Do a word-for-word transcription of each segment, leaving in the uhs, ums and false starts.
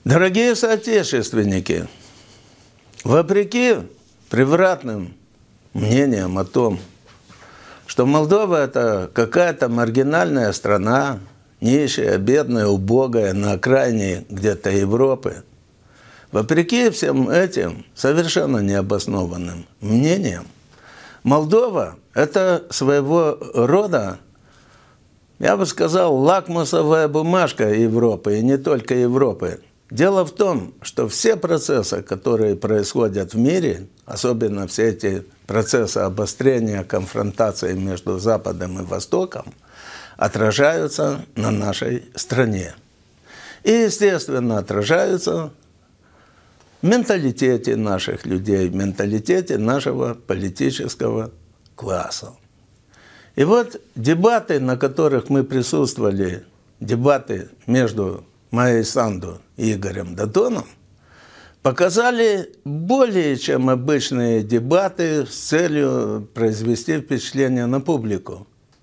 Дорогие соотечественники, вопреки превратным мнениям о том, что Молдова – это какая-то маргинальная страна, нищая, бедная, убогая, на окраине где-то Европы, вопреки всем этим совершенно необоснованным мнениям, Молдова – это своего рода, я бы сказал, лакмусовая бумажка Европы, и не только Европы. Дело в том, что все процессы, которые происходят в мире, особенно все эти процессы обострения конфронтации между Западом и Востоком, отражаются на нашей стране. И, естественно, отражаются в менталитете наших людей, в менталитете нашего политического класса. И вот дебаты, на которых мы присутствовали, дебаты между Майей Санду и Игорем Дадоном, показали более чем обычные дебаты с целью произвести впечатление на публику.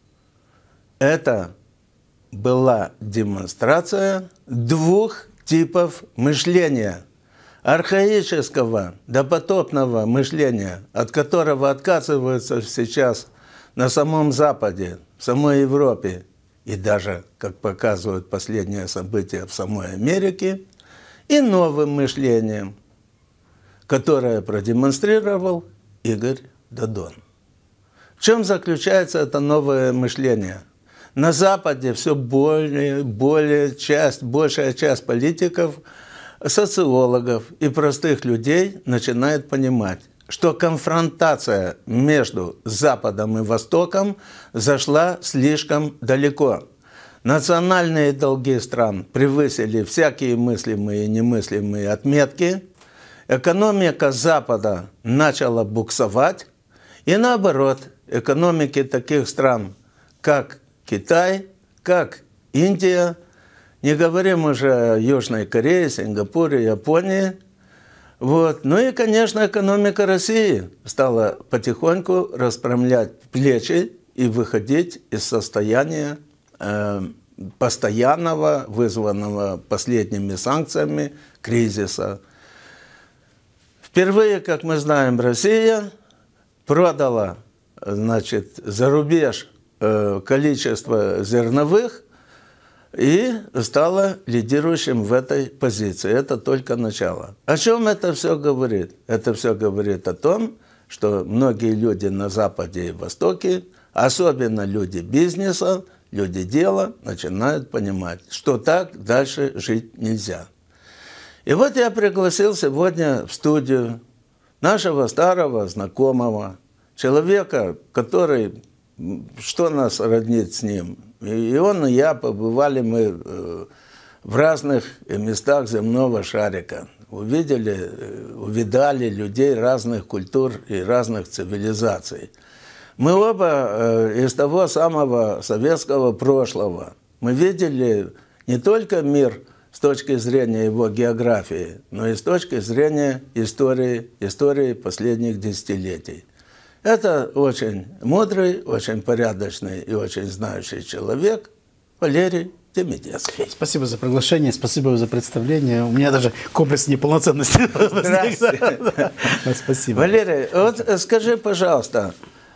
Это была демонстрация двух типов мышления. Архаического, допотопного мышления, от которого отказываются сейчас на самом Западе, в самой Европе, и даже, как показывают последние события, в самой Америке, и новым мышлением, которое продемонстрировал Игорь Дадон. В чем заключается это новое мышление? На Западе все более, более часть, большая часть политиков, социологов и простых людей начинает понимать, что конфронтация между Западом и Востоком зашла слишком далеко. Национальные долги стран превысили всякие мыслимые и немыслимые отметки. Экономика Запада начала буксовать. И наоборот, экономики таких стран, как Китай, как Индия, не говорим уже о Южной Корее, Сингапуре, Японии. Вот. Ну и, конечно, экономика России стала потихоньку распрямлять плечи и выходить из состояния э, постоянного, вызванного последними санкциями, кризиса. Впервые, как мы знаем, Россия продала, значит, за рубеж э, количество зерновых и стала лидирующим в этой позиции. Это только начало. О чем это все говорит? Это все говорит о том, что многие люди на Западе и Востоке, особенно люди бизнеса, люди дела, начинают понимать, что так дальше жить нельзя. И вот я пригласил сегодня в студию нашего старого знакомого, человека, который, что нас роднит с ним, и он и я побывали мы в разных местах земного шарика. Увидели, увидали людей разных культур и разных цивилизаций. Мы оба из того самого советского прошлого. Мы видели не только мир с точки зрения его географии, но и с точки зрения истории, истории последних десятилетий. Это очень мудрый, очень порядочный и очень знающий человек Валерий Демидецкий. Спасибо за приглашение, спасибо за представление. У меня даже комплекс неполноценности. Здравствуйте. Спасибо. Валерий, вот скажи, пожалуйста,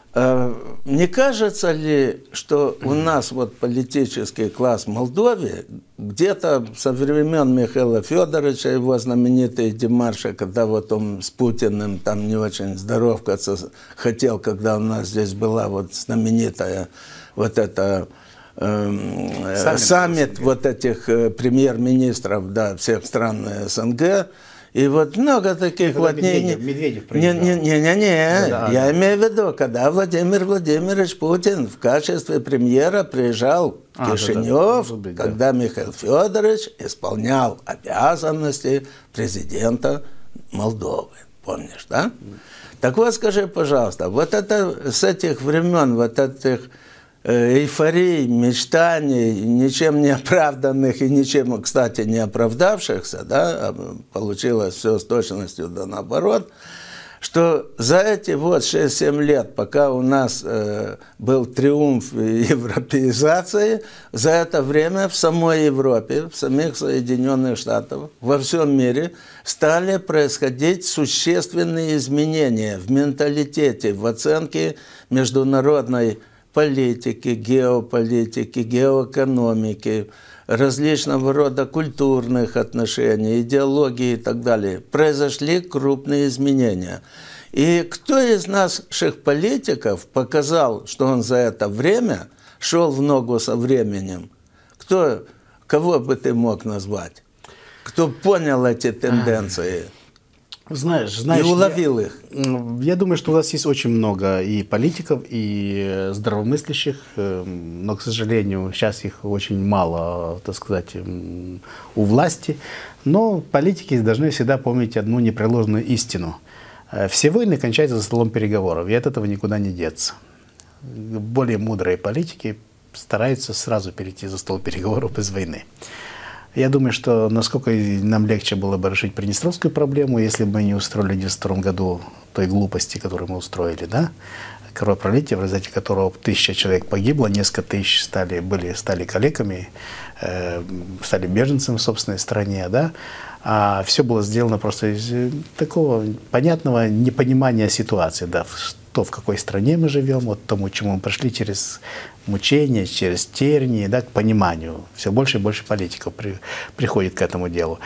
не кажется ли, что у нас вот политический класс в Молдове где-то со времен Михаила Федоровича, его знаменитые демарши, когда вот он с Путиным там не очень здоровкаться хотел, когда у нас здесь была вот знаменитая вот эта э, саммит, саммит вот этих премьер-министров, да, всех стран СНГ. И вот много таких вот Медведев, не, Медведев не, не, не, не, не. Да, я да. имею в виду, когда Владимир Владимирович Путин в качестве премьера приезжал в а, Кишинев, да, да. Быть, когда да. Михаил Федорович исполнял обязанности президента Молдовы. Помнишь, да? Так вот, скажи, пожалуйста, вот это с этих времен, вот этих эйфорий, мечтаний, ничем не оправданных и ничем, кстати, не оправдавшихся, да, получилось все с точностью да наоборот, что за эти вот шесть-семь лет, пока у нас э, был триумф европеизации, за это время в самой Европе, в самих Соединенных Штатах, во всем мире стали происходить существенные изменения в менталитете, в оценке международной политики, геополитики, геоэкономики, различного рода культурных отношений, идеологии и так далее. Произошли крупные изменения. И кто из наших политиков показал, что он за это время шел в ногу со временем? Кто, кого бы ты мог назвать? Кто понял эти тенденции? Знаешь, знаешь, и уловил я, их. Я думаю, что у нас есть очень много и политиков, и здравомыслящих, но, к сожалению, сейчас их очень мало, так сказать, у власти. Но политики должны всегда помнить одну непреложную истину. Все войны кончаются за столом переговоров, и от этого никуда не деться. Более мудрые политики стараются сразу перейти за стол переговоров без войны. Я думаю, что насколько нам легче было бы решить Приднестровскую проблему, если бы мы не устроили в девяносто втором году той глупости, которую мы устроили, да? Кровопролитие, в результате которого тысяча человек погибло, несколько тысяч стали, были, стали калеками, э, стали беженцами в собственной стране, да? А все было сделано просто из такого понятного непонимания ситуации, да, то, в какой стране мы живем, вот тому, чему мы прошли через мучения, через тернии, да, к пониманию. Все больше и больше политиков при, приходит к этому делу.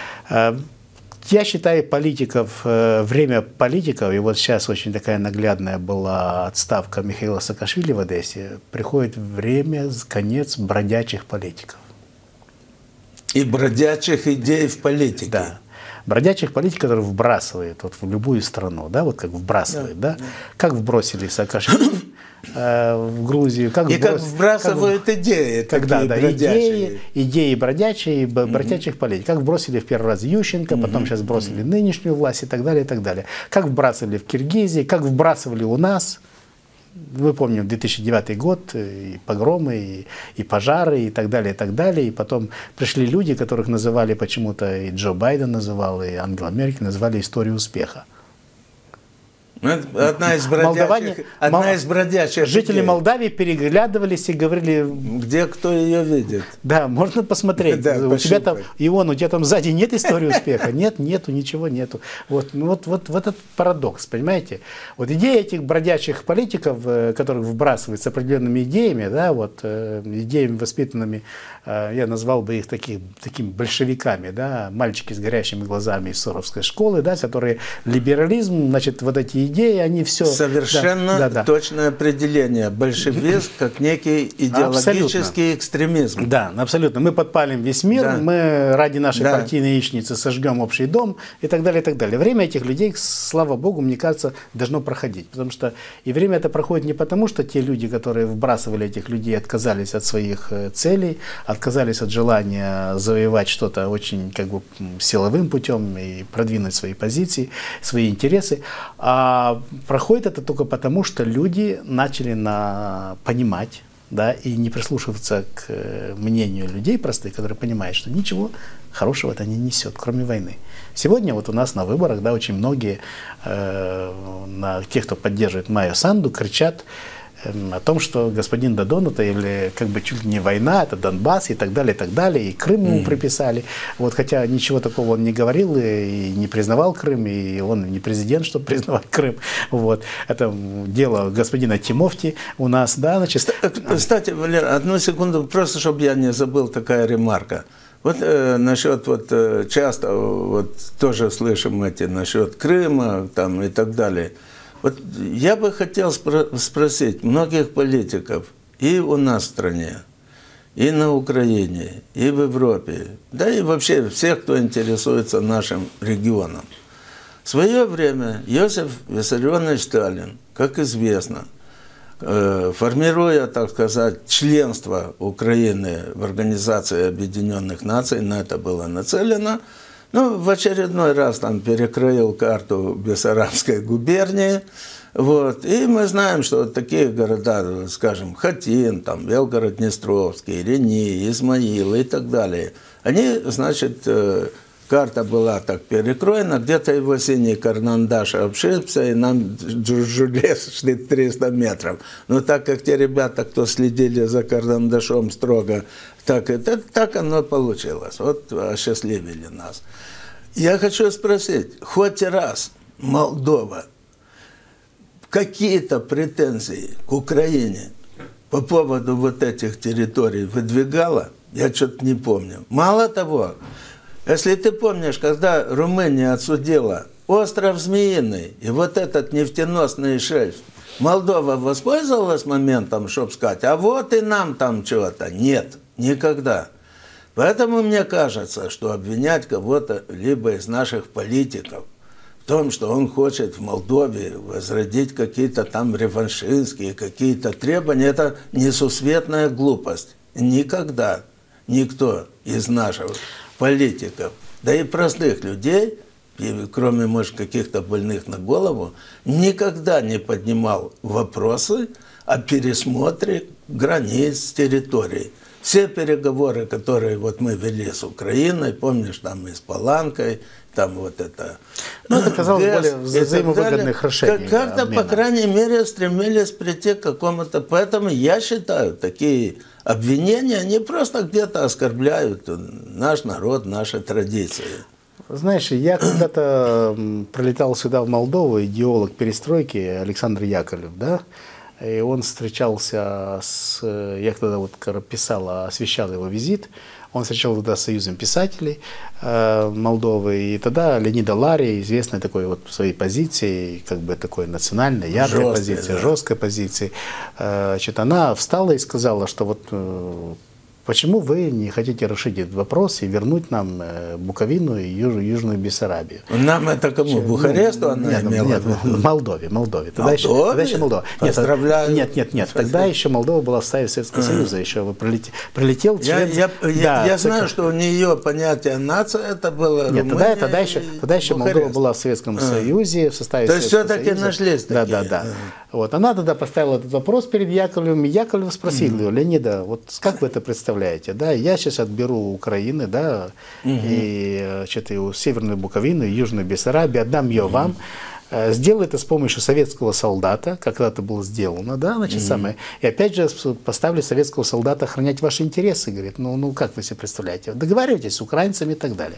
Я считаю политиков, время политиков, и вот сейчас очень такая наглядная была отставка Михаила Саакашвили в Одессе, приходит время, конец бродячих политиков. И бродячих идей в политике. Да. Бродячих политиков, которые вбрасывают вот, в любую страну, да, вот как вбрасывают, да, да? да. Как вбросили Саакашвили э, в Грузию, как и вброс... как вбрасывают как... идеи, когда, да, бродячие. идеи, идеи бродячие, бродячих mm-hmm. политиков. Как вбросили в первый раз Ющенко, mm-hmm. потом сейчас бросили mm-hmm. нынешнюю власть и так далее, и так далее. Как вбрасывали в Киргизии, как вбрасывали у нас. Мы помним две тысячи девятый год, и погромы, и, и пожары, и так далее, и так далее. И потом пришли люди, которых называли почему-то, и Джо Байден называл, и Ангела Меркель называли историей успеха. Одна из бродячих, Молдаване, одна мол, из бродячих жители людей. Молдавии переглядывались и говорили... Где кто ее видит? Да, можно посмотреть. Да, у тебя там, Ион, у тебя там сзади нет истории успеха? Нет, нету, ничего нету. Вот, вот, вот, вот этот парадокс, понимаете? Вот идеи этих бродячих политиков, которых вбрасывают с определенными идеями, да, вот, идеями воспитанными, я назвал бы их таких, такими большевиками, да, мальчики с горящими глазами из Суровской школы, да, которые либерализм, значит, вот эти идеи, они все... Совершенно да, да, да. точное определение. Большевизм как некий идеологический абсолютно. Экстремизм. Да, абсолютно. Мы подпалим весь мир, да. мы ради нашей да. партийной яичницы сожгем общий дом и так далее, и так далее. Время этих людей, слава богу, мне кажется, должно проходить. Потому что и время это проходит не потому, что те люди, которые вбрасывали этих людей, отказались от своих целей, отказались от желания завоевать что-то очень как бы силовым путем и продвинуть свои позиции, свои интересы. А проходит это только потому, что люди начали на... понимать, да, и не прислушиваться к мнению людей простых, которые понимают, что ничего хорошего это не несет, кроме войны. Сегодня вот у нас на выборах, да, очень многие, э, на тех, кто поддерживает Майю Санду, кричат о том, что господин Додон, это или как бы чуть ли не война, это Донбасс и так далее, и так далее, и Крым ему mm. приписали. Вот, хотя ничего такого он не говорил и не признавал Крым, и он не президент, чтобы признавать Крым. Вот. Это дело господина Тимофти у нас, да, значит. Кстати, Валер, одну секунду, просто чтобы я не забыл, такая ремарка. Вот э, насчет, вот э, часто вот тоже слышим эти насчет Крыма там и так далее. Вот я бы хотел спро- спросить многих политиков и у нас в стране, и на Украине, и в Европе, да и вообще всех, кто интересуется нашим регионом. В свое время Иосиф Виссарионович Сталин, как известно, э, формируя, так сказать, членство Украины в Организации Объединенных Наций, на это было нацелено, ну, в очередной раз там перекроил карту Бессарабской губернии, вот, и мы знаем, что вот такие города, скажем, Хатин, там, Белгород-Днестровский, Рени, Измаил и так далее, они, значит, карта была так перекроена, где-то его синий карандаш обшибся, и нам жужжали шли триста метров. Но так как те ребята, кто следили за карандашом строго, так, это, так оно получилось. Вот осчастливили нас. Я хочу спросить, хоть раз Молдова какие-то претензии к Украине по поводу вот этих территорий выдвигала? Я что-то не помню. Мало того, если ты помнишь, когда Румыния отсудила остров Змеиный и вот этот нефтеносный шельф, Молдова воспользовалась моментом, чтобы сказать, а вот и нам там чего-то. Нет, никогда. Поэтому мне кажется, что обвинять кого-то, либо из наших политиков, в том, что он хочет в Молдове возродить какие-то там реваншистские, какие-то требования, это несусветная глупость. Никогда никто из наших политиков, да и простых людей, кроме, может, каких-то больных на голову, никогда не поднимал вопросы о пересмотре границ территорий. Все переговоры, которые вот мы вели с Украиной, помнишь, там и с Паланкой, там вот это... Ну, это казалось более взаимовыгодных решений. Как-то, по крайней мере, стремились прийти к какому-то... Поэтому я считаю, такие обвинения, они просто где-то оскорбляют наш народ, наши традиции. Знаешь, я когда-то прилетал сюда, в Молдову, идеолог перестройки Александр Яковлев, да, и он встречался с... Я тогда вот писал, освещал его визит, он встречал тогда с Союзом писателей э, Молдовы, и тогда Леонида Лария, известная такой вот своей позицией, как бы такой национальной, яркой жесткой позиции, да. жесткой позиции, э, значит, она встала и сказала, что вот... Э, почему вы не хотите решить этот вопрос и вернуть нам Буковину и Юж, Южную Бессарабию? Нам это кому? Бухаресту ну, она нет, имела? Нет, в Молдове. Молдове. Тогда, еще, тогда еще Молдова. Нет, нет, нет, нет. Тогда еще Молдова была в составе Советского Союза. Еще прилетел, прилетел член... Я, я, да, я знаю, что у нее понятие нация это было Нет, тогда, тогда еще, тогда еще Молдова была в Советском а. Союзе, в составе То есть Советского все-таки нашлись да, такие? Да, да, да. А. Вот. Она тогда поставила этот вопрос перед Яковлевым, и Яковлев спросил mm-hmm. ее, Леонида, вот как вы это представляете? Да, я сейчас отберу у Украины, да, mm-hmm. и, значит, и Северную Буковину, и Южную Бессарабию, отдам ее mm-hmm. вам. Сделал это с помощью советского солдата, как это было сделано, да, значит, mm-hmm. самое. И опять же поставили советского солдата охранять ваши интересы, говорит, ну, ну как вы себе представляете? Договаривайтесь с украинцами и так далее.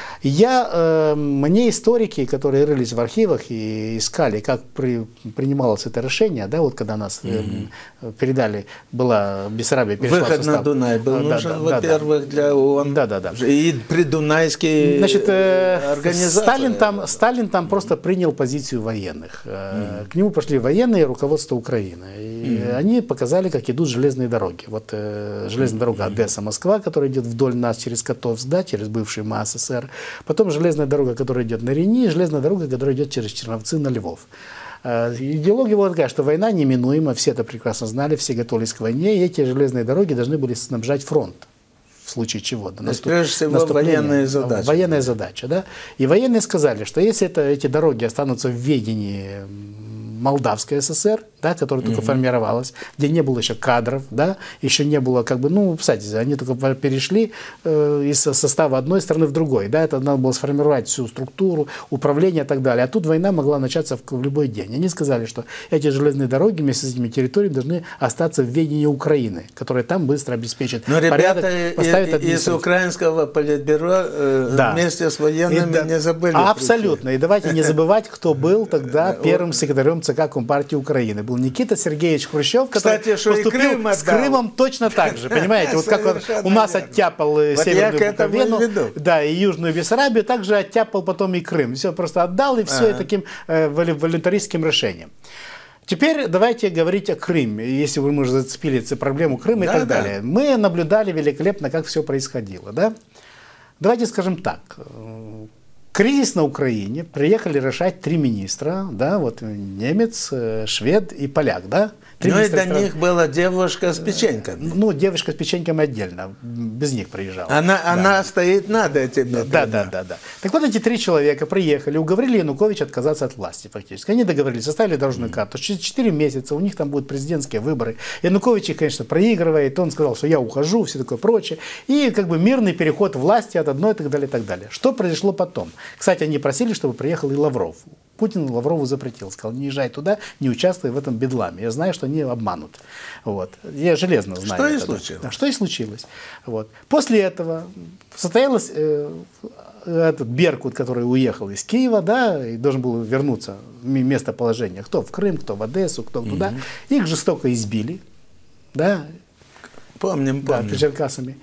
Я, э, мне историки, которые рылись в архивах и искали, как при, принималось это решение, да, вот когда нас э, mm-hmm. передали, была Бессарабия, перешла Выход в состав. на Дунай был да, нужен, да, во-первых, да, для ООН. Да, да, да. И придунайские Значит, э, организации. Сталин там, Сталин там просто принял позицию военных. Mm-hmm. К нему пошли военные, руководство Украины. И mm-hmm. они показали, как идут железные дороги. Вот э, железная дорога mm-hmm. Одесса-Москва, которая идет вдоль нас через Котовск, да, через бывший МАССР. Потом железная дорога, которая идет на Рени, и железная дорога, которая идет через Черновцы на Львов. Идеология была такая, что война неминуема, все это прекрасно знали, все готовились к войне, и эти железные дороги должны были снабжать фронт. В случае чего? Да, наступ... Прежде всего, военная задача. Военная задача, да. И военные сказали, что если это, эти дороги останутся в ведении Молдавской ССР, да, которая только mm-hmm. формировалась, где не было еще кадров, да, еще не было, как бы, ну, кстати, они только перешли э, из состава одной страны в другой, да, это надо было сформировать всю структуру, управление и так далее, а тут война могла начаться в, в любой день. Они сказали, что эти железные дороги вместе с этими территориями должны остаться в ведении Украины, которая там быстро обеспечит Но порядок, ребята поставит из украинского политбюро э, да. вместе с военными и, да, не забыли. Абсолютно. И давайте не забывать, кто был тогда первым секретарем ЦК Компартии Украины. Был Никита Сергеевич Хрущев, который Кстати, что поступил Крым с Крымом точно так же. Понимаете, вот как он у нас оттяпал вот Северную Буковину, да, и Южную Бессарабию, также оттяпал потом и Крым. Все просто отдал, и все ага. таким э, волюнтаристским решением. Теперь давайте говорить о Крыме, если вы уже зацепили проблему Крыма да, и так да. далее. Мы наблюдали великолепно, как все происходило. Да? Давайте скажем так. Кризис на Украине приехали решать три министра, да, вот немец, швед и поляк, да, Три Ну и министра до стран... них была девушка с печеньками. Ну, девушка с печеньками отдельно, без них приезжала. Она, да. она стоит над этими. Да, да, да, да. Так вот, эти три человека приехали, уговорили Януковича отказаться от власти фактически. Они договорились, составили дорожную карту. Через четыре месяца у них там будут президентские выборы. Янукович их, конечно, проигрывает. Он сказал, что я ухожу, все такое прочее. И как бы мирный переход власти от одной и так далее, и так далее. Что произошло потом? Кстати, они просили, чтобы приехал и Лавров. Путин Лаврову запретил, сказал, не езжай туда, не участвуй в этом бедламе. Я знаю, что они обманут. Вот. Я железно знаю. Что и это, случилось. Да. Что и случилось. Вот. После этого состоялось э, этот Беркут, который уехал из Киева, да, и должен был вернуться в местоположение. Кто в Крым, кто в Одессу, кто угу. туда. Их жестоко избили. Да. Помним, помним. Да, Черкасами.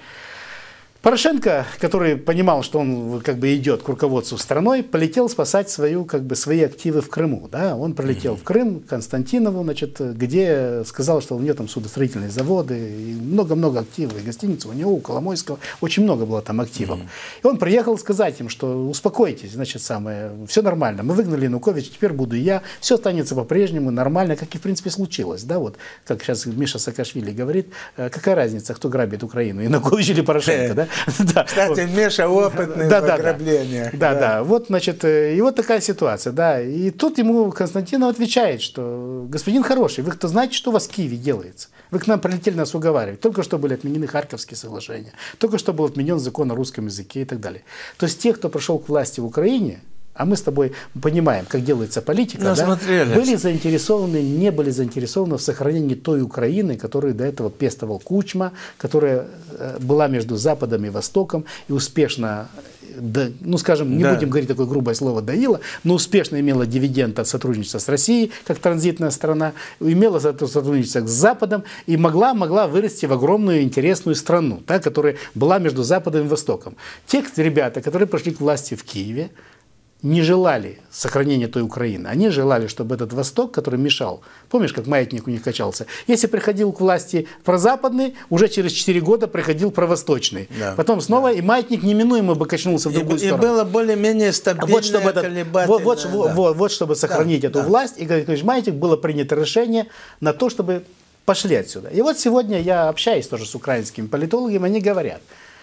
Порошенко, который понимал, что он как бы идет к руководству страной, полетел спасать свою, как бы, свои активы в Крыму. Да? Он прилетел mm-hmm. в Крым, к Константинову, значит, где сказал, что у него там судостроительные заводы, и много-много активов, и гостиницы у него, у Коломойского, очень много было там активов. Mm-hmm. И он приехал сказать им, что успокойтесь, значит, самое, все нормально, мы выгнали Януковича, теперь буду я, все останется по-прежнему нормально, как и в принципе случилось. Да? Вот, как сейчас Миша Саакашвили говорит, какая разница, кто грабит Украину, Янукович или Порошенко, да? Да. Кстати, вот. Миша опытный да, в да, ограблениях. Да, да, да. Вот, значит, и вот такая ситуация, да. И тут ему Константинов отвечает, что господин хороший, вы кто знаете, что у вас в Киеве делается? Вы к нам прилетели нас уговаривать. Только что были отменены Харьковские соглашения, только что был отменен закон о русском языке и так далее. То есть те, кто пришел к власти в Украине, а мы с тобой понимаем, как делается политика, да, были заинтересованы, не были заинтересованы в сохранении той Украины, которую до этого пестовал Кучма, которая была между Западом и Востоком и успешно, да, ну скажем, не да. будем говорить такое грубое слово «доила», но успешно имела дивиденд от сотрудничества с Россией, как транзитная страна, имела сотрудничество с Западом и могла, могла вырасти в огромную интересную страну, да, которая была между Западом и Востоком. Те ребята, которые пришли к власти в Киеве, не желали сохранения той Украины. Они желали, чтобы этот Восток, который мешал, помнишь, как маятник у них качался, если приходил к власти прозападный, уже через четыре года приходил провосточный. Да, потом снова, да. и маятник неминуемо бы качнулся в другую и, сторону. И было более-менее стабильное, вот, чтобы этот, вот, вот, да. вот, вот чтобы сохранить да, эту да. власть, и, как маятник, было принято решение на то, чтобы пошли отсюда. И вот сегодня я общаюсь тоже с украинскими политологами, они говорят,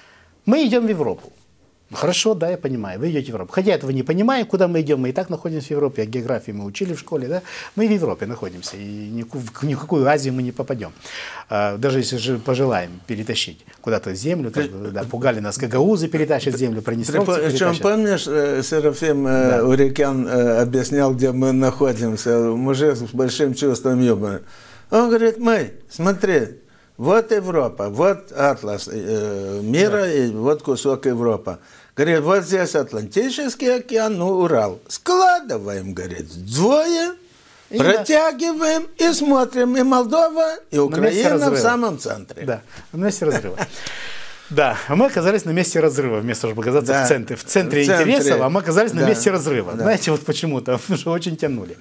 мы идем в Европу. Хорошо, да, я понимаю, вы идете в Европу. Хотя этого не понимаю, куда мы идем, мы и так находимся в Европе, а географию мы учили в школе, да, мы в Европе находимся, и ни в никакую Азию мы не попадем. Даже если же пожелаем перетащить куда-то землю, как, да, пугали нас, гагаузы перетащат землю, приднестровцы перетащат. Причем, помнишь, Серафим да. Урикян объяснял, где мы находимся, мужик с большим чувством юмора. Он говорит, мы, смотри, вот Европа, вот атлас э, мира, да. и вот кусок Европы. Говорит, вот здесь Атлантический океан, ну, Урал. Складываем, говорит, вдвое, и протягиваем да. и смотрим. И Молдова, и Украина в самом центре. Да, на месте разрыва. Да, а мы оказались на месте разрыва, вместо чтобы оказаться да. в центре, в центре, в центре интересов, а мы оказались да. на месте разрыва. Да. Знаете, вот почему-то, потому что очень тянули.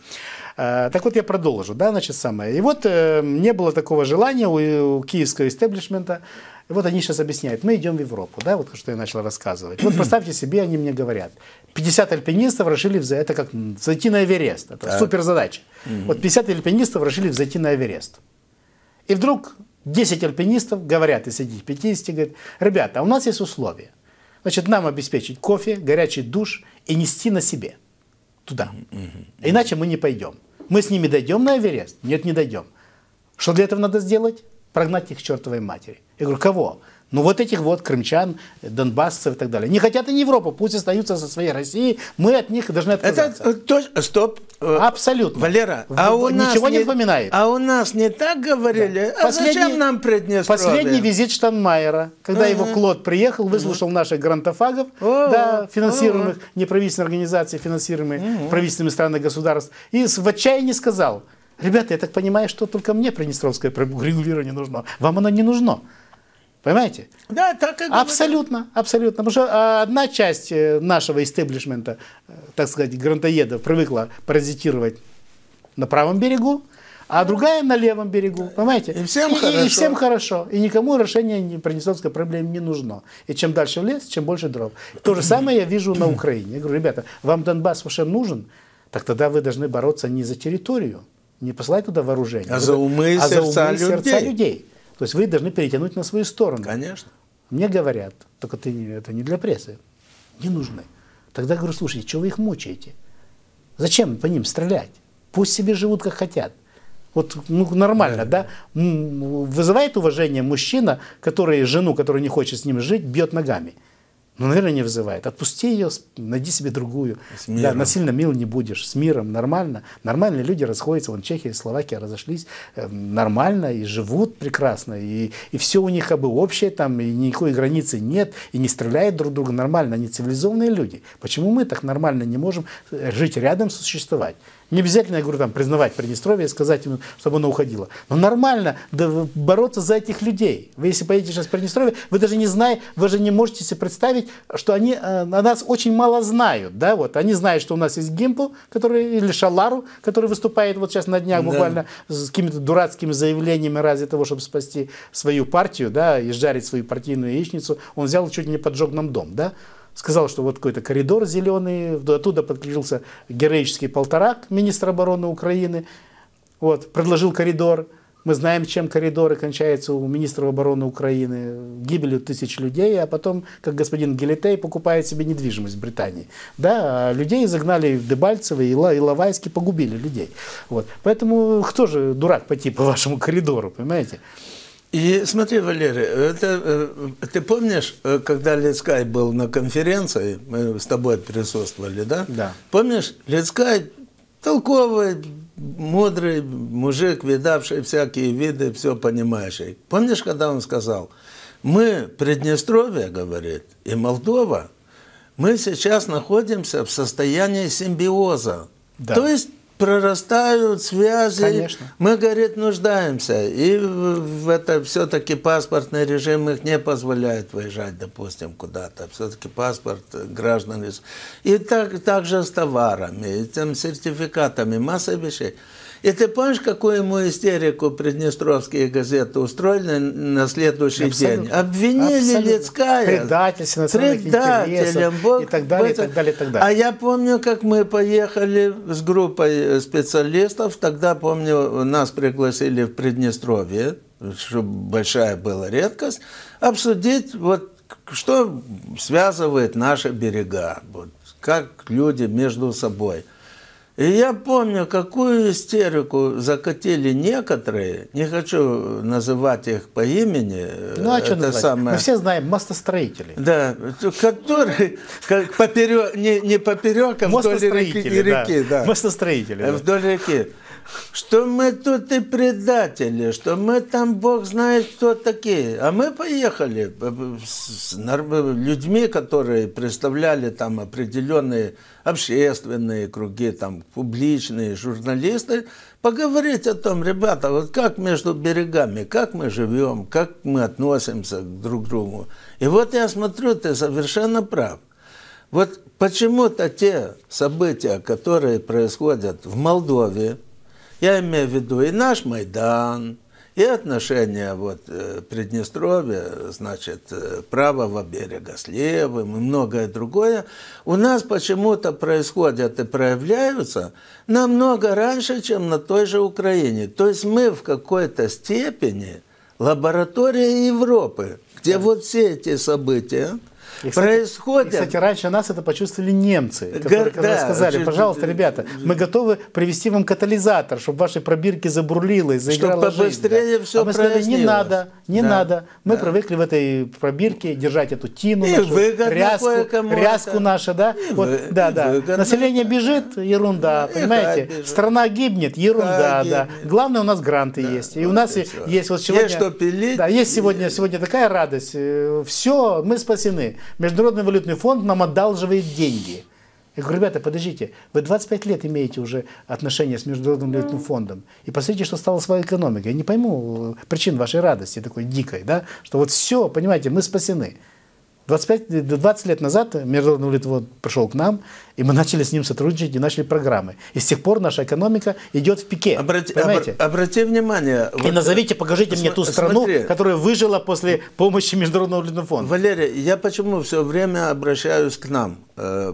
А, так вот я продолжу, да, значит, самое. И вот э, не было такого желания у, у киевского истеблишмента. И вот они сейчас объясняют, мы идем в Европу, да, вот что я начал рассказывать. Вот представьте себе, они мне говорят, пятьдесят альпинистов решили взойти, это как зайти на Эверест, это супер задача. Вот пятьдесят альпинистов решили взойти на Эверест. И вдруг десять альпинистов говорят из этих пятидесяти, говорят, ребята, а у нас есть условия. Значит, нам обеспечить кофе, горячий душ и нести на себе туда. Иначе мы не пойдем. Мы с ними дойдем на Эверест? Нет, не дойдем. Что для этого надо сделать? Прогнать их к чертовой матери. Я говорю, кого? Ну вот этих вот крымчан, донбассцев и так далее. Не хотят они Европу, пусть остаются со своей Россией, мы от них должны отказаться. Это, то, стоп. Абсолютно. Валера, а у нас ничего не, не напоминает. А у нас не так говорили? Да. А зачем нам Приднестровье? Последний визит Штайнмайера, когда uh-huh. его Клод приехал, выслушал uh-huh. наших грантофагов, uh-huh. да, финансируемых, uh-huh. неправительственных организаций, финансируемых uh-huh. правительственными странами государств, и в отчаянии сказал, ребята, я так понимаю, что только мне приднестровское регулирование нужно, вам оно не нужно. Понимаете? Да, так и говорят. Абсолютно, абсолютно. Потому что одна часть нашего истеблишмента, так сказать, грантоедов, привыкла паразитировать на правом берегу, а другая на левом берегу. Понимаете? И всем и, хорошо. И всем хорошо. И никому решение приднестровской проблемы не нужно. И чем дальше в лес, чем больше дров. То же самое я вижу на Украине. Я говорю, ребята, вам Донбасс вообще нужен? Так тогда вы должны бороться не за территорию, не посылать туда вооружение, а за умы и а сердца, за умы и сердца людей. людей. То есть вы должны перетянуть на свою сторону. Конечно. Мне говорят, только ты, это не для прессы, не нужны. Тогда говорю, слушайте, что вы их мучаете? Зачем по ним стрелять? Пусть себе живут, как хотят. Вот ну, нормально, да? да? Вызывает уважение мужчина, который жену, которая не хочет с ним жить, бьет ногами. Ну, наверное, не вызывает. Отпусти ее, найди себе другую. Да, насильно мил не будешь. С миром нормально. Нормальные люди расходятся. Вон Чехия и Словакия разошлись э, нормально и живут прекрасно. И, и все у них как бы общее, там, и никакой границы нет, и не стреляют друг друга нормально. Они цивилизованные люди. Почему мы так нормально не можем жить рядом, существовать? Не обязательно, я говорю, там, признавать Приднестровье и сказать ему, чтобы оно уходило. Но нормально да, бороться за этих людей. Вы если поедете сейчас в Приднестровье, вы даже не знаете, вы же не можете себе представить, что они о нас очень мало знают. Да? Вот. Они знают, что у нас есть Гимпл, который, или Шалару, который выступает вот сейчас на днях да. буквально с какими-то дурацкими заявлениями ради того, чтобы спасти свою партию, да, и жарить свою партийную яичницу. Он взял чуть ли не поджег нам дом. Да? Сказал, что вот какой-то коридор зеленый, оттуда подключился героический Полторак, министр обороны Украины, вот, предложил коридор. Мы знаем, чем коридоры кончаются у министра обороны Украины, гибелью тысяч людей, а потом, как господин Гелетей, покупает себе недвижимость в Британии. Да, а людей загнали в Дебальцево и Иловайски, погубили людей. Вот. Поэтому кто же дурак пойти по вашему коридору, понимаете? И смотри, Валерий, это, ты помнишь, когда Лицкай был на конференции, мы с тобой присутствовали, да? Да. Помнишь, Лицкай толковый, мудрый мужик, видавший всякие виды, все понимающий. Помнишь, когда он сказал, мы, Приднестровье, говорит, и Молдова, мы сейчас находимся в состоянии симбиоза. Да. То есть прорастают связи, Конечно. Мы, говорит, нуждаемся. И в это все-таки паспортный режим их не позволяет выезжать, допустим, куда-то. Все-таки паспорт граждан. И так, так же с товарами, и тем сертификатами, масса вещей. И ты помнишь, какую ему истерику приднестровские газеты устроили на следующий Абсолютно. день? Обвинили Лицкая. Предательство национальных интересов и так далее, и так далее, и так далее. А я помню, как мы поехали с группой специалистов, тогда, помню, нас пригласили в Приднестровье, что большая была редкость, обсудить, вот, что связывает наши берега, вот, как люди между собой. И я помню, какую истерику закатили некоторые, не хочу называть их по имени. Ну, а что называть? Самое... Мы все знаем, мостостроители. Да, которые как поперек, не, не поперек, а вдоль реки. реки да. Да. Мостостроители. Да. Вдоль реки. Что мы тут и предатели, что мы там, Бог знает, кто такие. А мы поехали с людьми, которые представляли там определенные общественные круги, там публичные журналисты, поговорить о том, ребята, вот как между берегами, как мы живем, как мы относимся друг к другу. И вот я смотрю, ты совершенно прав. Вот почему-то те события, которые происходят в Молдове, я имею в виду и наш Майдан, и отношения вот, Приднестровья, значит, правого берега с левым и многое другое, у нас почему-то происходят и проявляются намного раньше, чем на той же Украине. То есть мы в какой-то степени лаборатория Европы, где да. вот все эти события И, кстати, происходят. И, кстати, раньше нас это почувствовали немцы, которые когда да, сказали, пожалуйста, ребята, мы готовы привести вам катализатор, чтобы ваши пробирки забурлило и заиграла жизнь. Да. Все а мы сказали, не надо, не да. надо. Мы да. привыкли в этой пробирке держать эту тину, нашу, ряску, ряску нашу, да? Вот, вы, да, да. Население бежит, ерунда, и понимаете? Страна гибнет, ерунда, да. Главное, у нас гранты да. есть. И у нас и есть вот сегодня... Есть что пилить. Да, есть сегодня, сегодня такая радость. Все, мы спасены. Международный валютный фонд нам одалживает деньги. Я говорю, ребята, подождите, вы двадцать пять лет имеете уже отношения с Международным валютным фондом. И посмотрите, что стало с вашей экономикой. Я не пойму причин вашей радости такой дикой, да? Что вот все, понимаете, мы спасены. двадцать пять, двадцать лет назад Международный валютный фонд пришел к нам, и мы начали с ним сотрудничать и начали программы. И с тех пор наша экономика идет в пике. Обрати, обр, обрати внимание. И вот, назовите, покажите мне ту страну, смотри, которая выжила после помощи Международного валютного фонда. Валерий, я почему все время обращаюсь к нам?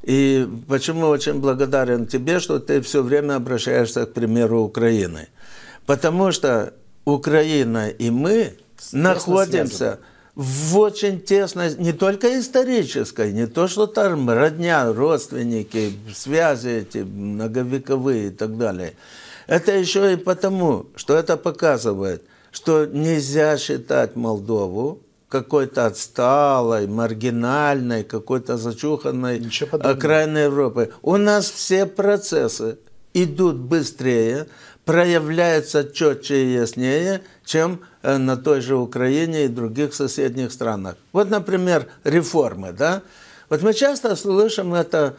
И почему очень благодарен тебе, что ты все время обращаешься к примеру Украины. Потому что Украина и мы находимся связаны в очень тесной, не только исторической, не то, что там родня, родственники, связи эти многовековые и так далее. Это еще и потому, что это показывает, что нельзя считать Молдову какой-то отсталой, маргинальной, какой-то зачуханной окраиной Европы. У нас все процессы идут быстрее, проявляются четче и яснее, чем на той же Украине и других соседних странах. Вот, например, реформы. Да? Вот мы часто слышим это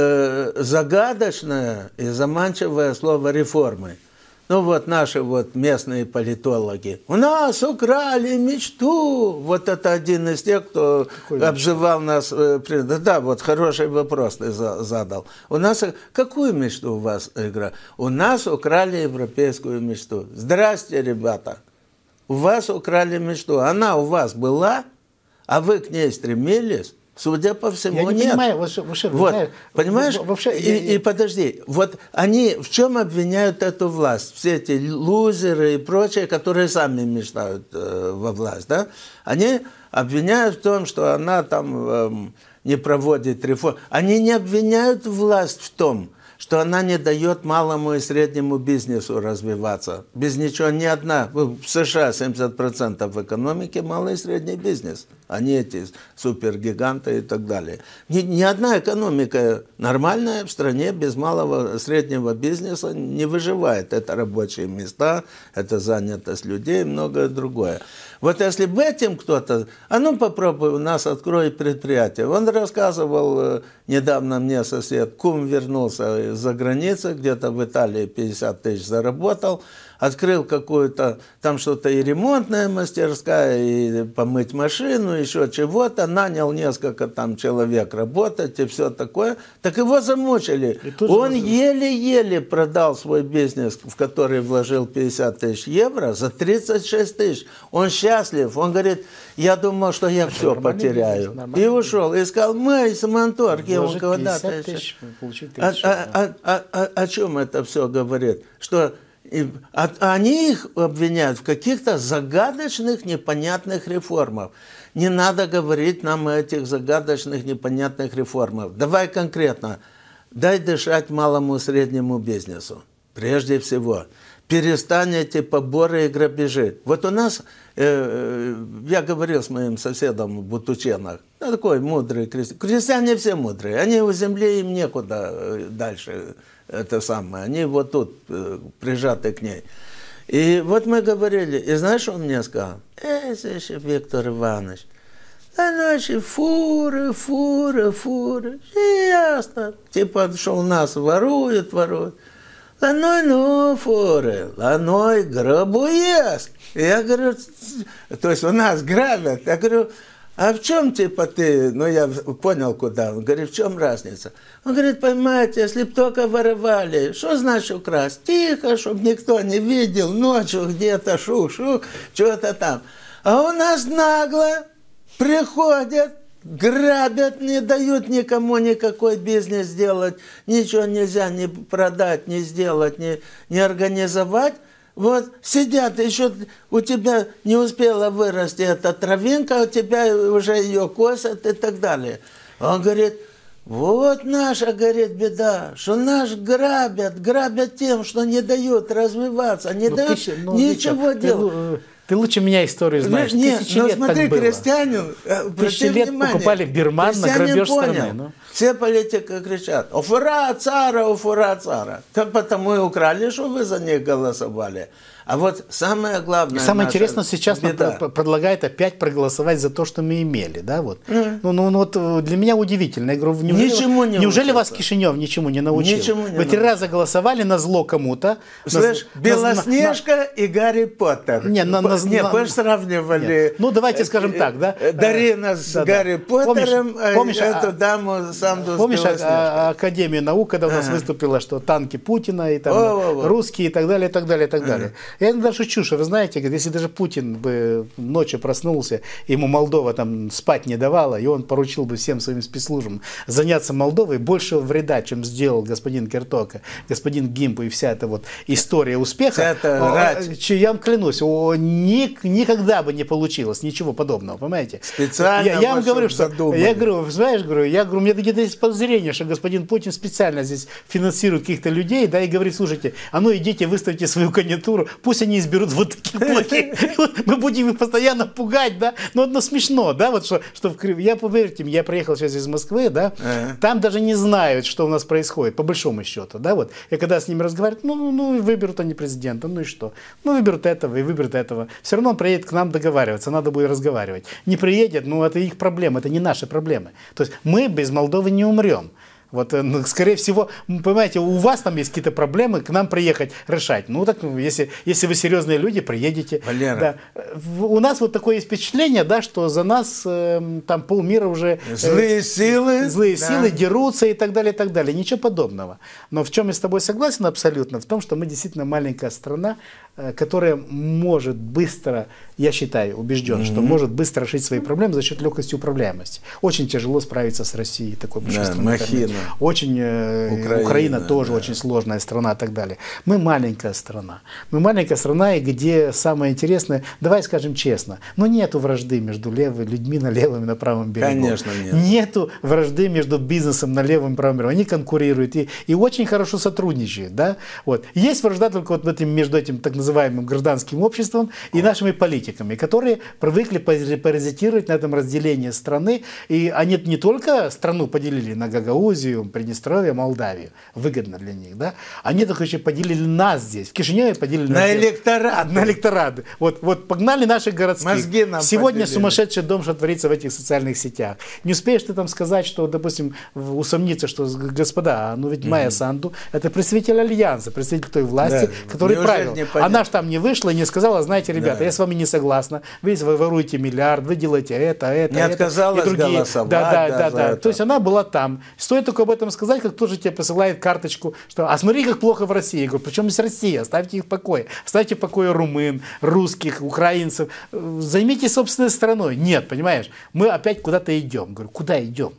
э, загадочное и заманчивое слово «реформы». Ну вот наши вот местные политологи. У нас украли мечту. Вот это один из тех, кто Какой обзывал мечту? нас. Да, да, вот хороший вопрос ты задал. У нас какую мечту у вас игра? У нас украли европейскую мечту. Здрасте, ребята. У вас украли мечту. Она у вас была, а вы к ней стремились. Судя по всему, я не нет. Понимаю, вообще, вообще, вот, понимаешь? Вообще, и, я... и подожди, вот они в чем обвиняют эту власть? Все эти лузеры и прочие, которые сами мечтают э, во власть, да? Они обвиняют в том, что она там э, не проводит реформ. Они не обвиняют власть в том, что она не дает малому и среднему бизнесу развиваться. Без ничего ни одна. В США семьдесят процентов экономики малый и средний бизнес. Они эти супергиганты и так далее. Ни, ни одна экономика нормальная в стране без малого и среднего бизнеса не выживает. Это рабочие места, это занятость людей и многое другое. Вот если бы этим кто-то... А ну попробуй у нас открой предприятие. Он рассказывал недавно мне сосед, кум вернулся из-за границы, где-то в Италии пятьдесят тысяч заработал, открыл какую-то, там что-то и ремонтная мастерская, и помыть машину, еще чего-то, нанял несколько там человек работать и все такое. Так его замучили. Он еле-еле продал свой бизнес, в который вложил пятьдесят тысяч евро, за тридцать шесть тысяч. Он счастлив. Он говорит, я думал, что я все потеряю. И ушел. И сказал, мы с Монторги. Он когда-то... О, о, о, о, о чем это все говорит? Что... И, а, они их обвиняют в каких-то загадочных, непонятных реформах. Не надо говорить нам о этих загадочных, непонятных реформах. Давай конкретно. Дай дышать малому и среднему бизнесу. Прежде всего. Перестань эти поборы и грабежи. Вот у нас, э, я говорил с моим соседом в Бутученах, ну, такой мудрый крестьян. Крестьяне все мудрые. Они у земли, им некуда дальше. Это самое, они вот тут э, прижаты к ней. И вот мы говорили, и знаешь, что он мне сказал? Эй, Виктор Иванович, да ночи фуры, фуры, фуры, и ясно. Типа, что у нас воруют, воруют. Ланой, ну, фуры, ланой, грабуеск. Я говорю, то есть у нас грабят. Я говорю, а в чем, типа, ты, ну, я понял, куда. Он говорит, в чем разница? Он говорит, понимаете, если бы только воровали, что значит украсть? Тихо, чтобы никто не видел, ночью где-то шу-шу, что-то там. А у нас нагло приходят, грабят, не дают никому никакой бизнес сделать, ничего нельзя ни продать, ни сделать, ни, ни организовать. Вот сидят, еще у тебя не успела вырасти эта травинка, у тебя уже ее косят и так далее. Он говорит, вот наша, говорит, беда, что наш грабят, грабят тем, что не дают развиваться, не ну, дают ты, ну, ничего Виктор, делать. Ты, ты лучше меня историю знаешь. Нет, ну смотри, крестьянин, тысячи лет внимание, покупали бирман на грабеж понял, страны. Ну. Все политики кричат, уфура цара, уфура цара. Так потому и украли, что вы за них голосовали. А вот самое главное... И самое интересное, сейчас нам предлагают опять проголосовать за то, что мы имели. Да? Вот. Mm. Ну, ну, вот для меня удивительно. Я говорю, неужели, ничему не неужели вас Кишинев ничему не научил? Ничему не Вы три раза голосовали на зло кому-то. Слышь, на, Белоснежка на, и Гарри Поттер. Не, на, на, нас, Нет, на... помнишь, сравнивали... Нет. Ну, давайте скажем так, да? Дарина с да, Гарри да. Поттером, помнишь, помнишь, эту а, даму Санду помнишь, с а, Академия наук, когда у нас ага. выступила, что танки Путина, и там о, о, о. русские, и так далее, и так далее, и так далее. Ага. Я иногда шучу, что вы знаете, если даже Путин бы ночью проснулся, ему Молдова там спать не давала, и он поручил бы всем своим спецслужбам заняться Молдовой, большего вреда, чем сделал господин Кертока, господин Гимпу и вся эта вот история успеха, это я вам клянусь, о, ни, никогда бы не получилось ничего подобного, понимаете? Специально я, я вам говорю, что задумали. я говорю, знаешь, говорю, я говорю, у меня где-то есть подозрение, что господин Путин специально здесь финансирует каких-то людей, да, и говорит, слушайте, а ну идите, выставьте свою кандидатуру, пусть они изберут вот таких плохих, мы будем их постоянно пугать, да, но это смешно, да, вот что, что в Крым, я, поверьте мне, я приехал сейчас из Москвы, да, там даже не знают, что у нас происходит, по большому счету, да, вот, я когда с ними разговариваю, ну, ну, выберут они президента, ну и что, ну, выберут этого и выберут этого, все равно он приедет к нам договариваться, надо будет разговаривать, не приедет, ну, это их проблемы, это не наши проблемы, то есть мы без Молдовы не умрем. Вот, ну, скорее всего, понимаете, у вас там есть какие-то проблемы, к нам приехать решать. Ну, так, если, если вы серьезные люди, приедете. Валера. Да. У нас вот такое есть впечатление, да, что за нас э, там полмира уже... Э, злые силы. Злые да. силы дерутся и так далее, и так далее. Ничего подобного. Но в чем я с тобой согласен абсолютно, в том, что мы действительно маленькая страна, э, которая может быстро, я считаю, убежден, mm-hmm. что может быстро решить свои проблемы за счет легкости управляемости. Очень тяжело справиться с Россией, такой большой да, страной. Махина. Очень, э, Украина, Украина тоже да. очень сложная страна и так далее. Мы маленькая страна. Мы маленькая страна, и где самое интересное, давай скажем честно, но нету вражды между левыми людьми на левом и на правом берегу. Конечно, нет. Нету вражды между бизнесом на левом и правом берегу. Они конкурируют и, и очень хорошо сотрудничают. Да? Вот. Есть вражда только вот в этом, между этим так называемым гражданским обществом и нашими политиками, которые привыкли паразитировать на этом разделении страны. И они не только страну поделили на Гагаузию, Приднестровье, Молдавию. Выгодно для них, да? Они только еще поделили нас здесь. В Кишиневе поделили на нас электорат. На электорат. Вот, вот погнали наших городских. Мозги нам Сегодня поделили. Сумасшедший дом, что творится в этих социальных сетях. Не успеешь ты там сказать, что, допустим, усомниться, что, господа, ну ведь Майя mm-hmm. Санду это представитель Альянса, представитель той власти, да. который правил. Она же там не вышла и не сказала, знаете, ребята, да. я с вами не согласна. Вы воруете миллиард, вы делаете это, это, не это. отказалась и другие. голосовать. Да, да, да, да. Это. То есть она была там. Стоит только об этом сказать, как тоже тебе посылает карточку, что а смотри, как плохо в России. Я говорю, причем здесь Россия, оставьте их в покое. Оставьте в покое румын, русских, украинцев. Займитесь собственной страной. Нет, понимаешь, мы опять куда-то идем. Говорю, куда идем?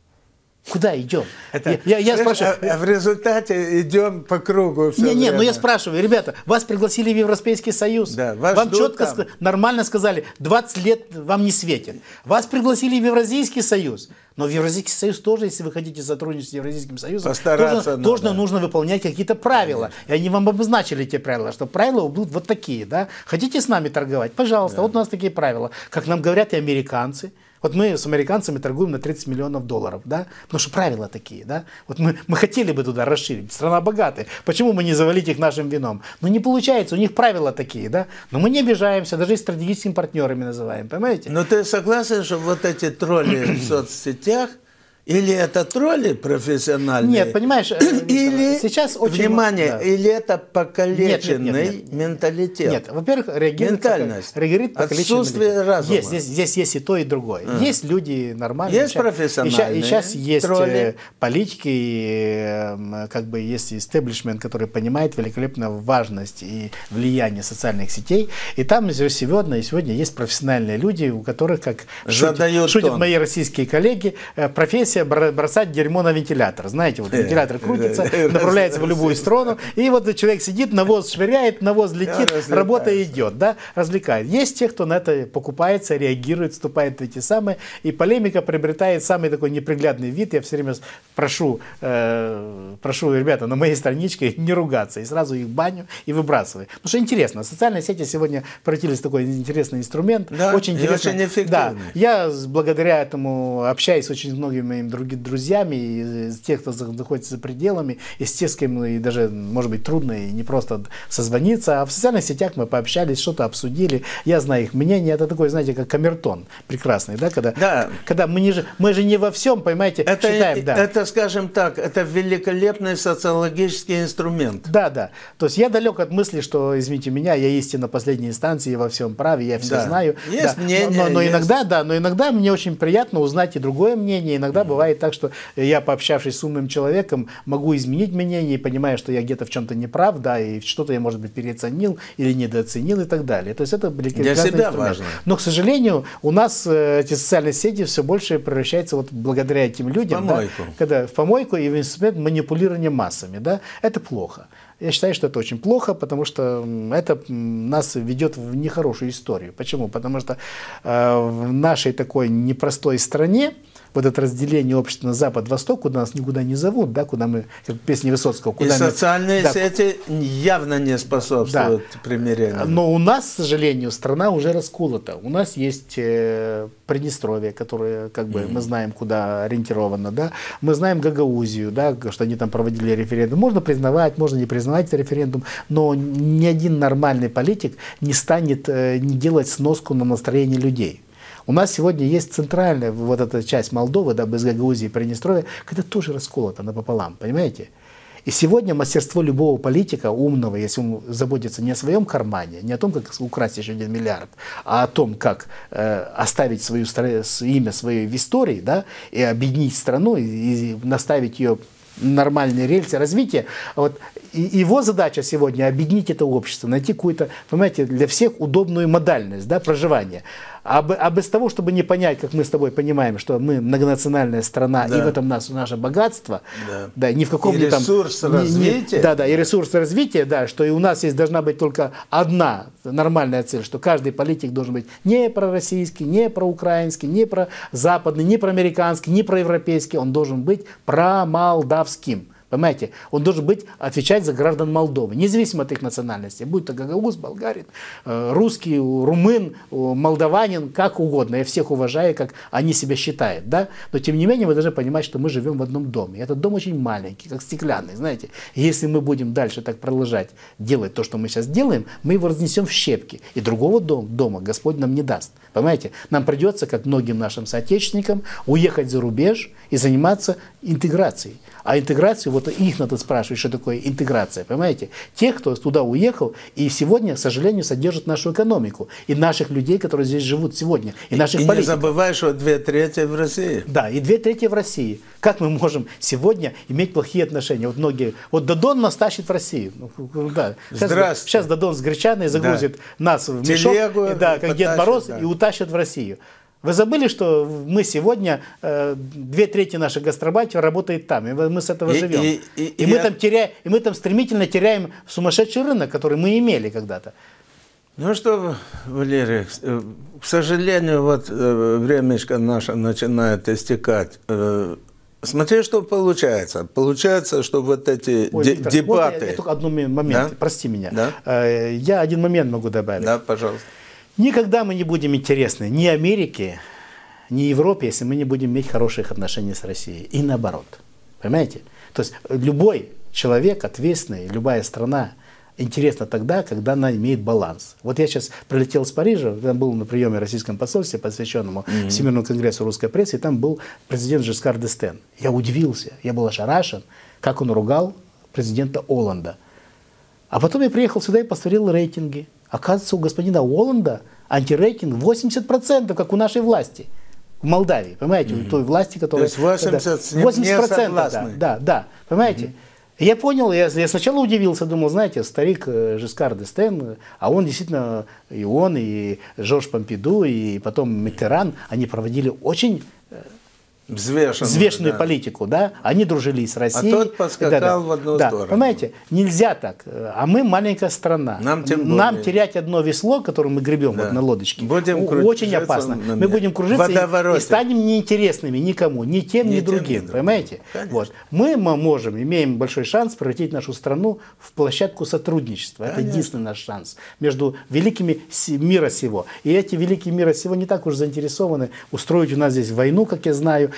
Куда идем? Это, я, я спрашиваю, а, а в результате идем по кругу. Не, не, но я спрашиваю, ребята, вас пригласили в Европейский Союз. Да, вам четко, там. нормально сказали, двадцать лет вам не светит. Вас пригласили в Евразийский Союз. Но в Евразийский Союз тоже, если вы хотите сотрудничать с Евразийским Союзом, тоже, тоже нужно выполнять какие-то правила. Конечно. И они вам обозначили те правила, что правила будут вот такие. Да? Хотите с нами торговать? Пожалуйста, да. вот у нас такие правила. Как нам говорят и американцы. Вот мы с американцами торгуем на тридцать миллионов долларов, да, потому что правила такие, да. Вот мы, мы хотели бы туда расширить, страна богатая, почему мы не завалить их нашим вином? Ну не получается, у них правила такие, да, но мы не обижаемся, даже и стратегическими партнерами называем, понимаете? Но ты согласен, что вот эти тролли в соцсетях, или это тролли профессиональные? Нет, понимаешь, или, сейчас очень... внимание, да. или это покалеченный нет, нет, нет, нет. менталитет? Нет, во-первых, реагирует, ментальность, реагирует отсутствие разума. Есть, здесь, здесь есть и то, и другое. А. Есть люди нормальные. Есть профессиональные. И сейчас есть тролли. политики, и, как бы есть истеблишмент, который понимает великолепно важность и влияние социальных сетей. И там сегодня, сегодня есть профессиональные люди, у которых, как шутят, шутят мои российские коллеги, профессия бросать дерьмо на вентилятор. Знаете, вот вентилятор крутится, направляется в любую сторону, и вот человек сидит, навоз швыряет, навоз летит, работа идет, да, развлекает. Есть те, кто на это покупается, реагирует, вступает в эти самые, и полемика приобретает самый такой неприглядный вид. Я все время прошу, э, прошу, ребята, на моей страничке не ругаться, и сразу их баню и выбрасываю. Потому что интересно, социальные сети сегодня превратились в такой интересный инструмент, да, очень интересно. Очень да, я благодаря этому общаюсь с очень многими своими друзьями, и с тех, кто находится за пределами, и с тех, с кем и даже, может быть, трудно и не просто созвониться. А в социальных сетях мы пообщались, что-то обсудили. Я знаю их мнение. Это такой, знаете, как камертон прекрасный, да, когда, да. когда мы, не, мы же не во всем, понимаете, это, считаем. Да. Это, скажем так, это великолепный социологический инструмент. Да, да. То есть я далек от мысли, что, извините меня, я истина последней инстанции, я во всем праве, я все да. знаю. Есть да. мнение. Но, но, но есть... иногда, да, но иногда мне очень приятно узнать и другое мнение. Иногда mm-hmm. бывает так, что я, пообщавшись с умным человеком, могу изменить мнение, понимая, что я где-то в чем-то не прав, да, и что-то я, может быть, переоценил или недооценил и так далее. То есть это для себя важно. Но, к сожалению, у нас э, эти социальные сети все больше превращаются вот благодаря этим людям, в помойку. Да, когда в помойку и в инструмент манипулирования массами, да, это плохо. Я считаю, что это очень плохо, потому что это нас ведет в нехорошую историю. Почему? Потому что э, в нашей такой непростой стране вот это разделение общества на Запад-Восток, куда нас никуда не зовут, да, куда мы, как в песне Высоцкого... Куда и мы, социальные да, сети явно не способствуют да. примирению. Но у нас, к сожалению, страна уже расколота. У нас есть э, Приднестровье, которое, как бы, mm-hmm. мы знаем, куда ориентировано, да. Мы знаем Гагаузию, да, что они там проводили референдум. Можно признавать, можно не признавать этот референдум, но ни один нормальный политик не станет э, не делать сноску на настроение людей. У нас сегодня есть центральная вот эта часть Молдовы, да, без Гагаузии и Приднестровья, когда тоже расколота напополам, понимаете? И сегодня мастерство любого политика умного, если он заботится не о своем кармане, не о том, как украсть еще один миллиард, а о том, как э, оставить свою, имя свое в истории, да, и объединить страну, и, и наставить ее нормальные рельсы развития. Вот, и его задача сегодня объединить это общество, найти какую-то, понимаете, для всех удобную модальность, да, проживания. А, а без того, чтобы не понять, как мы с тобой понимаем, что мы многонациональная страна, да. и в этом нас, наше богатство, да. Да, ни в каком и ни там... ресурс ни, развития. Ни, да, да, и ресурс развития, да, что и у нас есть должна быть только одна нормальная цель, что каждый политик должен быть не пророссийский, не проукраинский, не про западный, не проамериканский, не проевропейский, он должен быть промолдавским. Понимаете, он должен быть, отвечать за граждан Молдовы, независимо от их национальности, будь то гагауз, болгарин, русский, румын, молдаванин, как угодно. Я всех уважаю, как они себя считают, да? Но тем не менее мы должны понимать, что мы живем в одном доме. И этот дом очень маленький, как стеклянный, знаете. И если мы будем дальше так продолжать делать то, что мы сейчас делаем, мы его разнесем в щепки. И другого дома, дома Господь нам не даст. Понимаете, нам придется, как многим нашим соотечественникам, уехать за рубеж и заниматься интеграцией. А интеграцию, вот их надо спрашивать, что такое интеграция, понимаете? Тех, кто туда уехал и сегодня, к сожалению, содержит нашу экономику. И наших людей, которые здесь живут сегодня. И, наших и политиков. не забывай, что две трети в России. Да, и две трети в России. Как мы можем сегодня иметь плохие отношения? Вот многие... Вот Додон нас тащит в Россию. Ну, да. Сейчас, сейчас Додон с Гречаной загрузит да. нас в мешок, Телегу, и, да, как Дед Мороз, да. и утащит в Россию. Вы забыли, что мы сегодня, э, две трети наших гастробайтеров работает там, и мы с этого и, живем. И, и, и, и, мы я... там теряем, и мы там стремительно теряем сумасшедший рынок, который мы имели когда-то. Ну что, Валерий, к сожалению, вот времечко наше начинает истекать. Смотри, что получается. Получается, что вот эти Ой, де Виктор, дебаты... Я, я только один момент, да? Прости меня. Да? Я один момент могу добавить. Да, пожалуйста. Никогда мы не будем интересны ни Америке, ни Европе, если мы не будем иметь хороших отношений с Россией. И наоборот. Понимаете? То есть любой человек ответственный, любая страна интересна тогда, когда она имеет баланс. Вот я сейчас прилетел с Парижа, там был на приеме в российском посольстве, посвященному mm-hmm. Всемирному конгрессу русской прессы, и там был президент Жискар д'Эстен. Я удивился, я был ошарашен, как он ругал президента Олланда. А потом я приехал сюда и посмотрел рейтинги. Оказывается, у господина Олланда антирейтинг восемьдесят процентов, как у нашей власти в Молдавии. Понимаете, mm-hmm. у той власти, которая... То есть восемьдесят процентов, да, да, да, понимаете. Mm-hmm. Я понял, я, я сначала удивился, думал, знаете, старик Жискар д'Эстен, а он действительно, и он, и Жорж Помпиду, и потом Миттеран, они проводили очень... Взвешенную, взвешенную да. политику, да, они дружили с Россией. А тот поскакал да, да. в одну да. сторону. Понимаете, нельзя так. А мы маленькая страна. Нам, тем Нам терять одно весло, которое мы гребем да. вот на лодочке, будем очень опасно. Мы будем кружиться и, и станем неинтересными никому, ни тем, ни, ни другим. Тем, ни понимаете? Вот. Мы можем, имеем большой шанс превратить нашу страну в площадку сотрудничества. Конечно. Это единственный наш шанс между великими мира сего. И эти великие мира сего не так уж заинтересованы устроить у нас здесь войну, как я знаю,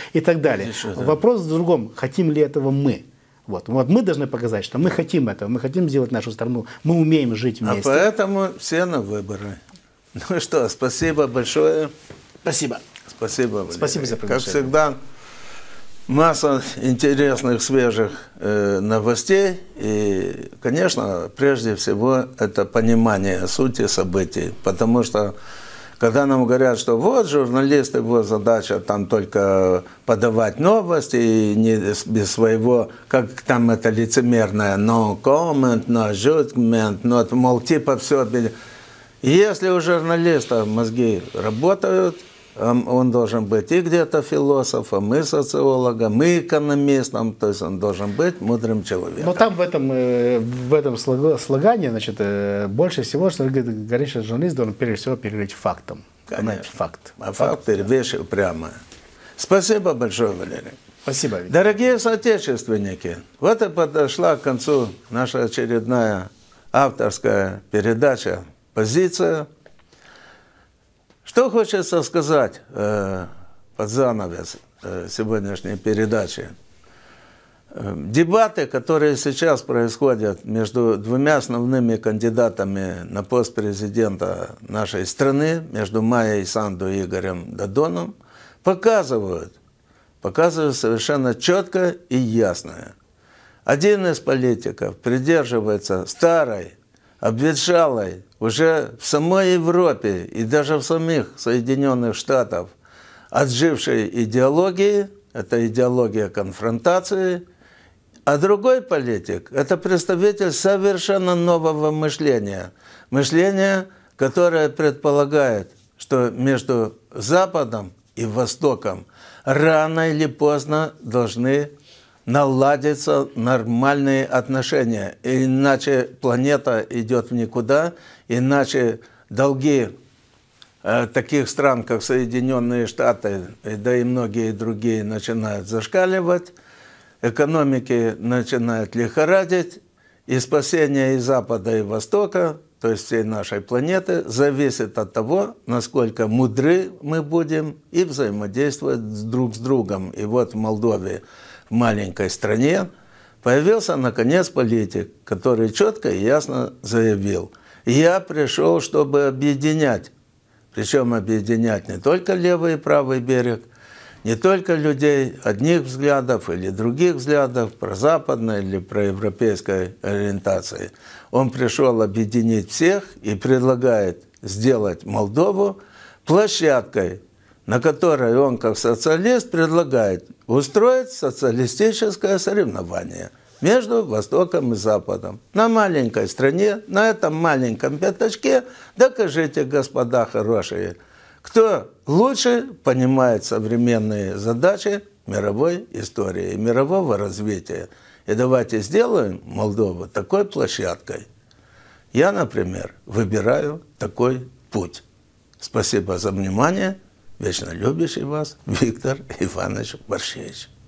и так далее. Еще, да. Вопрос в другом, хотим ли этого мы. Вот. вот мы должны показать, что мы хотим этого, мы хотим сделать нашу страну, мы умеем жить вместе. А поэтому все на выборы. Ну что, спасибо большое. Спасибо. Спасибо, Валерий. Спасибо за приглашение. Как всегда, масса интересных, свежих э, новостей. И, конечно, прежде всего, это понимание сути событий. Потому что, когда нам говорят, что вот журналисты, его задача там только подавать новости, и не без своего, как там это лицемерное, no comment, no judgment, no, мол, типа все. Если у журналиста мозги работают, он должен быть и где-то философом, и социологом, и экономистом, то есть он должен быть мудрым человеком. Но там в этом, в этом слогании, значит, больше всего, что говорит, что журналист должен прежде всего переводить фактом. Конечно. Факт. А факт, факт вещь упрямая. Спасибо большое, Валерий. Спасибо, Виктор. Дорогие соотечественники, вот и подошла к концу наша очередная авторская передача «Позиция». Что хочется сказать э, под занавес э, сегодняшней передачи? Э, дебаты, которые сейчас происходят между двумя основными кандидатами на пост президента нашей страны, между Майей Санду и Игорем Додоном, показывают, показывают совершенно четко и ясно. Один из политиков придерживается старой, обветшалой, уже в самой Европе и даже в самих Соединенных Штатах отжившей идеологии, это идеология конфронтации, а другой политик – это представитель совершенно нового мышления. Мышления, которое предполагает, что между Западом и Востоком рано или поздно должны наладятся нормальные отношения. Иначе планета идет в никуда, иначе долги э, таких стран, как Соединенные Штаты, да и многие другие, начинают зашкаливать, экономики начинают лихорадить, и спасение и Запада, и Востока, то есть всей нашей планеты, зависит от того, насколько мудры мы будем и взаимодействовать друг с другом. И вот в Молдове, в маленькой стране, появился, наконец, политик, который четко и ясно заявил: я пришел, чтобы объединять. Причем объединять не только левый и правый берег, не только людей одних взглядов или других взглядов, прозападной или проевропейской ориентации. Он пришел объединить всех и предлагает сделать Молдову площадкой, на которой он, как социалист, предлагает устроить социалистическое соревнование между Востоком и Западом. На маленькой стране, на этом маленьком пятачке, докажите, господа хорошие, кто лучше понимает современные задачи мировой истории, мирового развития. И давайте сделаем Молдову такой площадкой. Я, например, выбираю такой путь. Спасибо за внимание. Вечно любящий вас Виктор Иванович Борщевич.